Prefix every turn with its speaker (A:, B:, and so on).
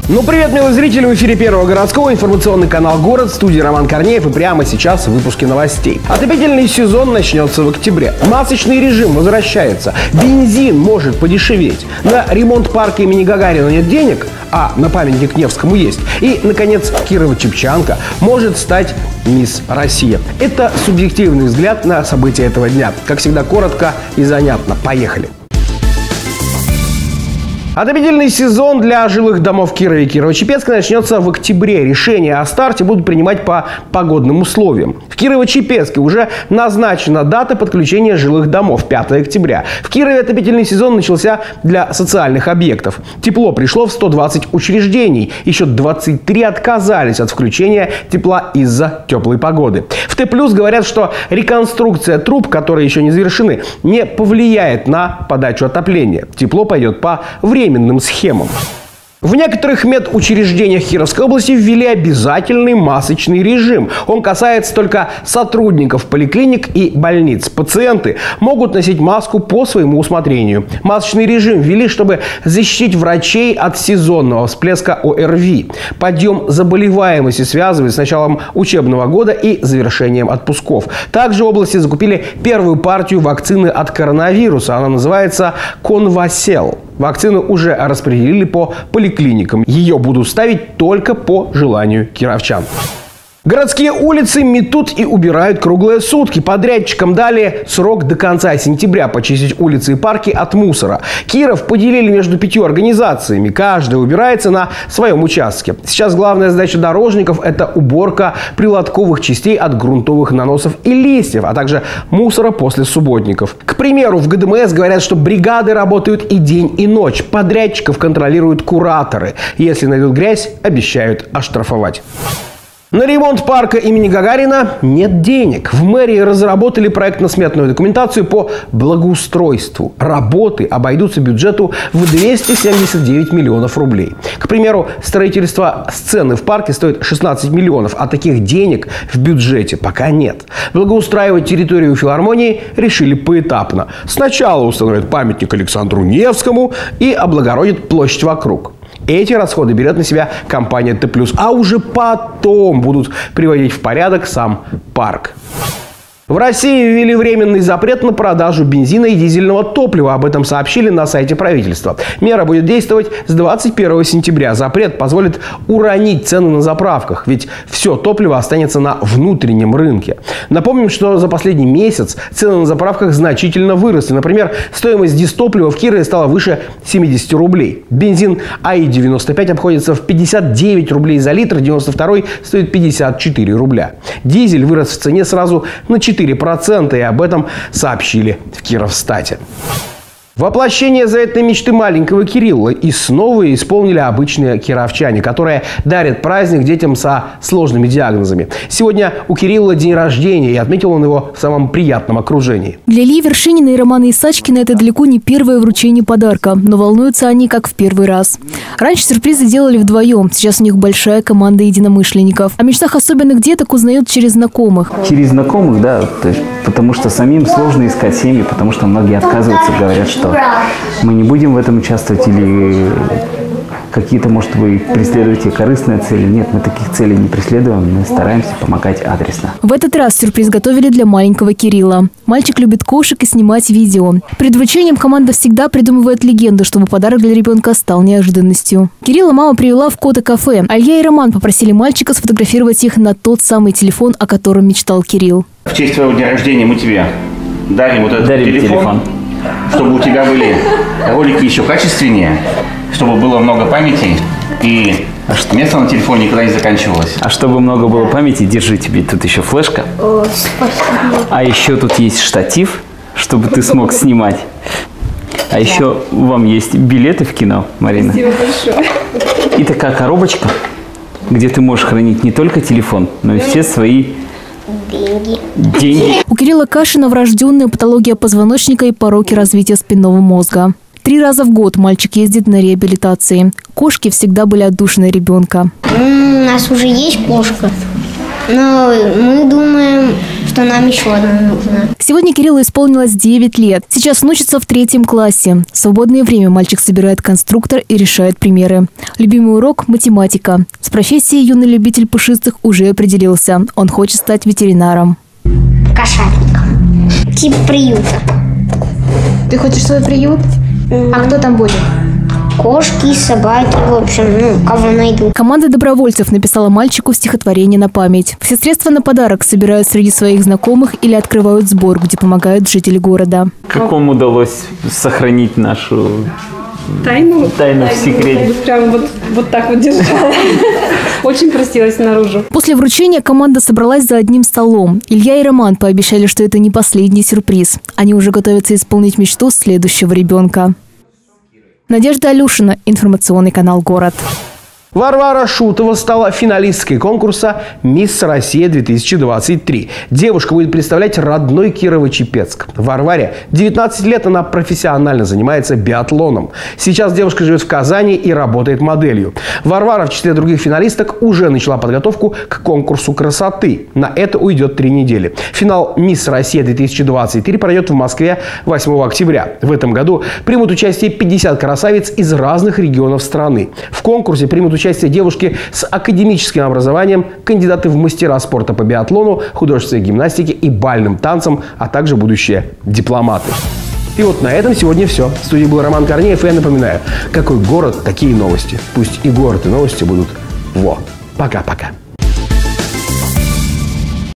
A: Ну, привет, милые зрители! В эфире Первого городского, информационный канал «Город», в студии Роман Корнеев, и прямо сейчас в выпуске новостей. Отопительный сезон начнется в октябре. Масочный режим возвращается. Бензин может подешеветь. На ремонт парка имени Гагарина нет денег, а на памятник Невскому есть. И, наконец, Кирова-Чепчанка может стать мисс Россия. Это субъективный взгляд на события этого дня. Как всегда, коротко и занятно. Поехали! Отопительный сезон для жилых домов Кирова и Кирово-Чепецка начнется в октябре. Решения о старте будут принимать по погодным условиям. В Кирово-Чепецке уже назначена дата подключения жилых домов – 5 октября. В Кирове отопительный сезон начался для социальных объектов. Тепло пришло в 120 учреждений. Еще 23 отказались от включения тепла из-за теплой погоды. В Т+ говорят, что реконструкция труб, которые еще не завершены, не повлияет на подачу отопления. Тепло пойдет по временным схемам. В некоторых медучреждениях Кировской области ввели обязательный масочный режим. Он касается только сотрудников поликлиник и больниц. Пациенты могут носить маску по своему усмотрению. Масочный режим ввели, чтобы защитить врачей от сезонного всплеска ОРВИ. Подъем заболеваемости связывают с началом учебного года и завершением отпусков. Также в области закупили первую партию вакцины от коронавируса. Она называется Конвасел. Вакцину уже распределили по поликлиникам. Ее будут ставить только по желанию кировчан. Городские улицы метут и убирают круглые сутки. Подрядчикам дали срок до конца сентября почистить улицы и парки от мусора. Киров поделили между 5 организациями. Каждая убирается на своем участке. Сейчас главная задача дорожников – это уборка прилотковых частей от грунтовых наносов и листьев, а также мусора после субботников. К примеру, в ГДМС говорят, что бригады работают и день, и ночь. Подрядчиков контролируют кураторы. Если найдут грязь, обещают оштрафовать. На ремонт парка имени Гагарина нет денег. В мэрии разработали проектно-сметную документацию по благоустройству. Работы обойдутся бюджету в 279 миллионов рублей. К примеру, строительство сцены в парке стоит 16 миллионов, а таких денег в бюджете пока нет. Благоустраивать территорию филармонии решили поэтапно. Сначала установят памятник Александру Невскому и облагородят площадь вокруг. Эти расходы берет на себя компания Т+, а уже потом будут приводить в порядок сам парк. В России ввели временный запрет на продажу бензина и дизельного топлива. Об этом сообщили на сайте правительства. Мера будет действовать с 21 сентября. Запрет позволит уронить цены на заправках, ведь все топливо останется на внутреннем рынке. Напомним, что за последний месяц цены на заправках значительно выросли. Например, стоимость дистоплива в Кирове стала выше 70 рублей. Бензин АИ-95 обходится в 59 рублей за литр, 92-й стоит 54 рубля. Дизель вырос в цене сразу на 4%, и об этом сообщили в Кировстате. Воплощение заветной мечты маленького Кирилла и снова исполнили обычные кировчане, которые дарят праздник детям со сложными диагнозами. Сегодня у Кирилла день рождения, и отметил он его в самом приятном окружении.
B: Для Ильи Вершинина и Романа Исачкина это далеко не первое вручение подарка, но волнуются они как в первый раз. Раньше сюрпризы делали вдвоем, сейчас у них большая команда единомышленников. О мечтах особенных деток узнают через знакомых.
C: Через знакомых, да, то есть, потому что самим сложно искать семьи, потому что многие отказываются, говорят, что мы не будем в этом участвовать, или какие-то, может, вы преследуете корыстные цели. Нет, мы таких целей не преследуем, мы стараемся помогать адресно.
B: В этот раз сюрприз готовили для маленького Кирилла. Мальчик любит кошек и снимать видео. Перед вручением команда всегда придумывает легенду, чтобы подарок для ребенка стал неожиданностью. Кирилла мама привела в Кота-кафе, а Илья и Роман попросили мальчика сфотографировать их на тот самый телефон, о котором мечтал Кирилл.
D: В честь твоего дня рождения мы тебе дарим вот этот телефон. Чтобы у тебя были ролики еще качественнее, чтобы было много памяти и место на телефоне никогда не заканчивалось.
C: А чтобы много было памяти, держи тебе тут еще флешка.
E: О, спасибо.
C: А еще тут есть штатив, чтобы ты смог снимать. А еще вам есть билеты в кино, Марина.
E: Спасибо большое.
C: И такая коробочка, где ты можешь хранить не только телефон, но и все свои деньги.
B: У Кирилла Кашина врожденная патология позвоночника и пороки развития спинного мозга. 3 раза в год мальчик ездит на реабилитации. Кошки всегда были отдушиной ребенка.
E: У нас уже есть кошка. Но мы думаем, что нам еще одна нужна.
B: Сегодня Кириллу исполнилось 9 лет. Сейчас он учится в 3 классе. В свободное время мальчик собирает конструктор и решает примеры. Любимый урок – математика. С профессией юный любитель пушистых уже определился. Он хочет стать ветеринаром.
E: Кошатником. Тип приюта.
B: Ты хочешь свой приют? А кто там будет?
E: Кошки, собаки, в общем, кого найду.
B: Команда добровольцев написала мальчику стихотворение на память. Все средства на подарок собирают среди своих знакомых или открывают сбор, где помогают жители города.
C: Как вам удалось сохранить нашу
F: тайну
C: в секрете?
F: Прям вот так вот держала. Очень просилась наружу.
B: После вручения команда собралась за одним столом. Илья и Роман пообещали, что это не последний сюрприз. Они уже готовятся исполнить мечту следующего ребенка. Надежда Алюшина, информационный канал «Город».
A: Варвара Шутова стала финалисткой конкурса «Мисс Россия-2023». Девушка будет представлять родной Кирово-Чепецк. Варваре 19 лет, она профессионально занимается биатлоном. Сейчас девушка живет в Казани и работает моделью. Варвара в числе других финалисток уже начала подготовку к конкурсу красоты. На это уйдет 3 недели. Финал «Мисс Россия-2023» пройдет в Москве 8 октября. В этом году примут участие 50 красавиц из разных регионов страны. В конкурсе примут участие девушки с академическим образованием, кандидаты в мастера спорта по биатлону, художественной гимнастике и бальным танцам, а также будущие дипломаты. И вот на этом сегодня все. В студии был Роман Корнеев, и я напоминаю, какой город, такие новости. Пусть и город, и новости будут во. Пока-пока.